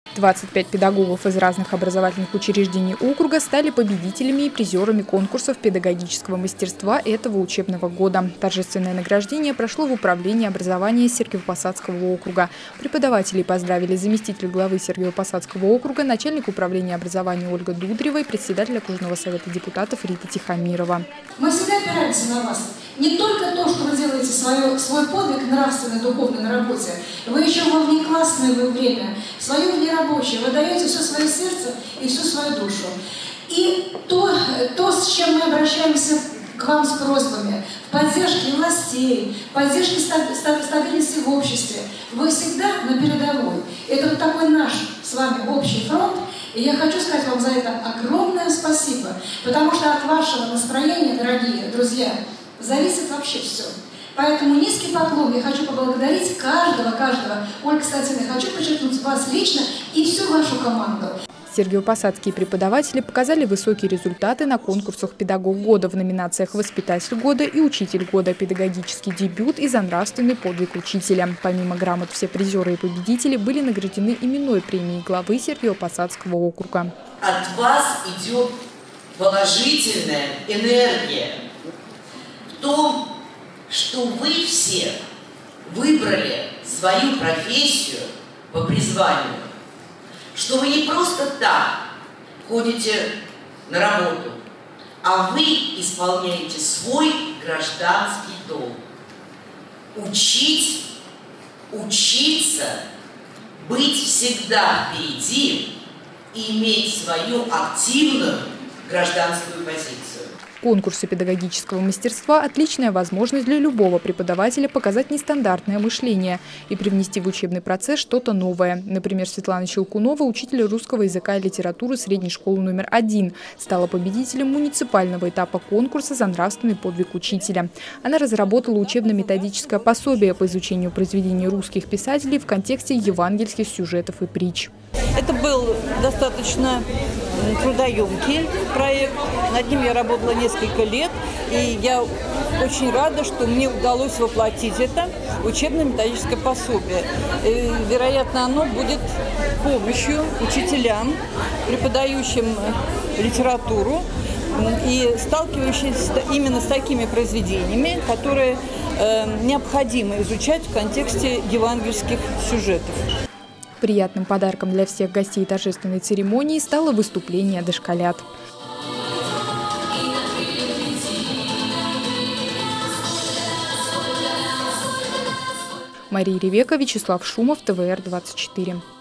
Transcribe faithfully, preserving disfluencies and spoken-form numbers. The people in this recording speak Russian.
двадцать пять педагогов из разных образовательных учреждений округа стали победителями и призерами конкурсов педагогического мастерства этого учебного года. Торжественное награждение прошло в управлении образования Сергиево-Посадского округа. Преподавателей поздравили заместитель главы Сергиево-Посадского округа, начальник управления образования Ольга Дударева и председатель окружного совета депутатов Рита Тихомирова. Мы всегда опираемся на вас. Не только то, что вы делаете свое, свой подвиг нравственный, духовный на работе, вы еще во внеклассное время, в свое внерабочее, вы даете все свое сердце и всю свою душу. И то, то, с чем мы обращаемся к вам с просьбами, в поддержке властей, в поддержке стабильности в обществе, вы всегда на передовой. Это вот такой наш с вами общий фронт. И я хочу сказать вам за это огромное спасибо, потому что от вашего настроения, дорогие друзья, зависит вообще все. Поэтому низкий поклон. Я хочу поблагодарить каждого, каждого. Ольга, кстати, я хочу подчеркнуть вас лично и всю вашу команду. Сергиево-Посадские преподаватели показали высокие результаты на конкурсах «Педагог года» в номинациях «Воспитатель года» и «Учитель года», «Педагогический дебют» и «За нравственный подвиг учителя». Помимо грамот, все призеры и победители были награждены именной премией главы Сергиево-Посадского округа. От вас идет положительная энергия в том, что вы все выбрали свою профессию по призванию, что вы не просто так ходите на работу, а вы исполняете свой гражданский долг. Учить, учиться, быть всегда впереди и иметь свою активную гражданскую позицию. Конкурсы педагогического мастерства – отличная возможность для любого преподавателя показать нестандартное мышление и привнести в учебный процесс что-то новое. Например, Светлана Щелкунова, учитель русского языка и литературы средней школы номер один, стала победителем муниципального этапа конкурса «За нравственный подвиг учителя». Она разработала учебно-методическое пособие по изучению произведений русских писателей в контексте евангельских сюжетов и притч. Это был достаточно трудоемкий проект. Над ним я работала несколько лет, и я очень рада, что мне удалось воплотить это в учебно-методическое пособие. И, вероятно, оно будет помощью учителям, преподающим литературу и сталкивающимся именно с такими произведениями, которые э, необходимо изучать в контексте евангельских сюжетов. Приятным подарком для всех гостей торжественной церемонии стало выступление дошколят. Мария Ревека, Вячеслав Шумов, тэ вэ эр двадцать четыре.